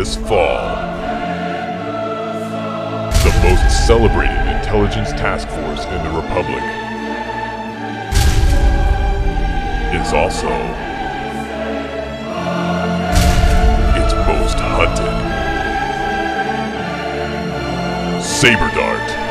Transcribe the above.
this fall. The most celebrated intelligence task force in the Republic is also its most hunted. Sabredart.